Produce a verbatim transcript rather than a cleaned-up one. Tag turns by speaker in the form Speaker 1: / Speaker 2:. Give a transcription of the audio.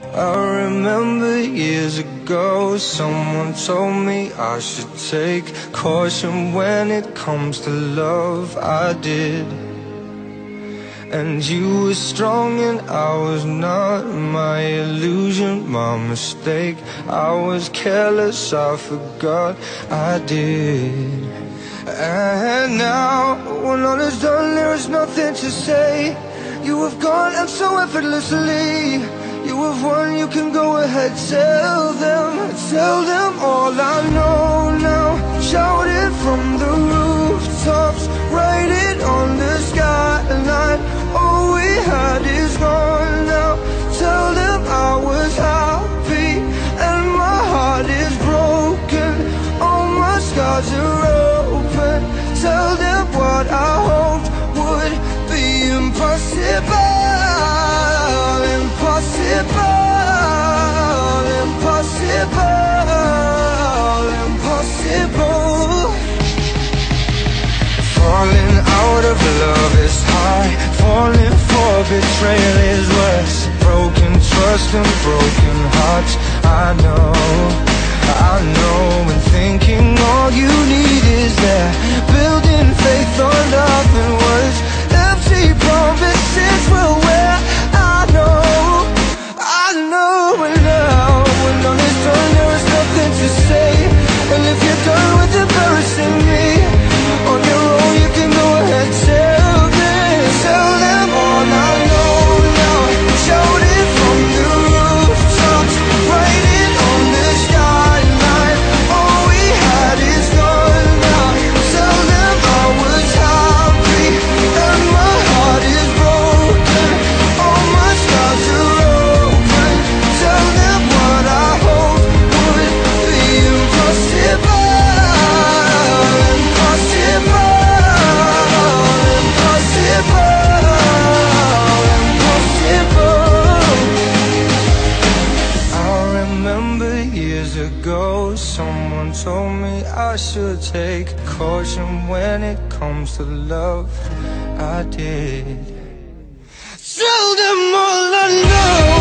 Speaker 1: I remember years ago, someone told me I should take caution when it comes to love. I did. And you were strong and I was not. My illusion, my mistake. I was careless, I forgot I did. And now, when all is done, there is nothing to say. You have gone and so effortlessly. You have won, you can go ahead, tell them. Tell them all I know now. Shout it from the rooftops, write it on the skyline. All we had is gone now. Tell them I was happy and my heart is broken. All my scars are open. Tell them what I hoped would be impossible. Impossible, impossible, impossible. Falling out of love is high. Falling for betrayal is worse. Broken trust and broken hearts. I know, I know. And thinking all you need is that. Building faith on nothing words. Empty promises will wear. I know, I know. And now, when all is done, there is nothing to say. And if you're done with embarrassing me on your own, you can go ahead, tell them. Tell them all I know now. Shout it from the rooftops, write it on the skyline. All we had is gone now. Tell them I was happy and my heart is broken. All my scars are open. Tell them what I hoped would be impossible. Someone told me I should take caution when it comes to love. I did. Tell them all I know.